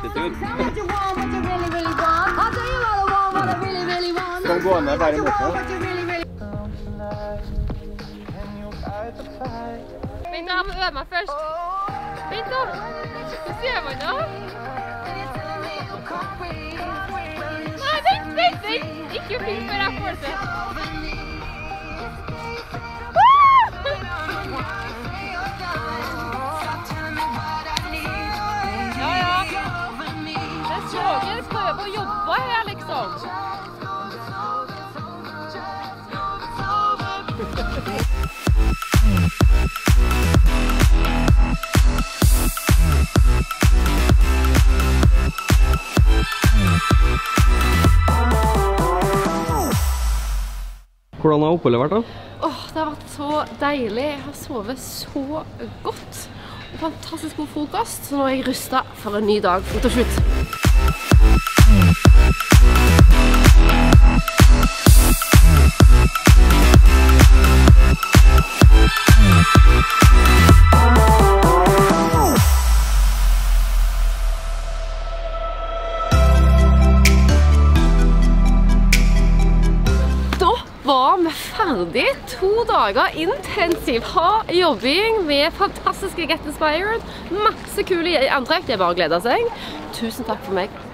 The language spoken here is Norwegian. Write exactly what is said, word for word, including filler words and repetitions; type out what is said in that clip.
attitude. Skal vi gå ned bare mot meg? Vent da, jeg må øve meg først. Vent da. Hva ser man da? Nei, vent, vent, vent. Ikke flink før jeg får det. Ja, ja. Det er slager. Prøv å jobbe her, liksom. Hvordan har oppholdet vært da? Åh, det har vært så deilig. Jeg har sovet så godt. Fantastisk god frokost. Så nå er jeg rustet for en ny dag. Fotoshoot. Var vi ferdig. To dager intensiv hard jobbing med fantastiske Get Inspired. Masse kule antrekk. Det er bare å glede seg. Tusen takk for meg.